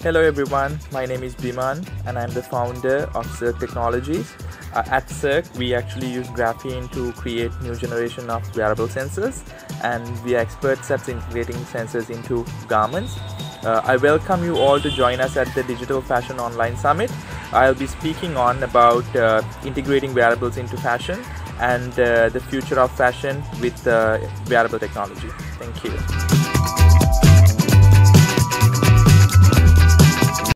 Hello everyone, my name is Biman and I'm the founder of Circ Technologies. At Circ, we actually use graphene to create new generation of wearable sensors, and we are experts at integrating sensors into garments. I welcome you all to join us at the Digital Fashion Online Summit. I'll be speaking on about integrating wearables into fashion and the future of fashion with wearable technology. Thank you.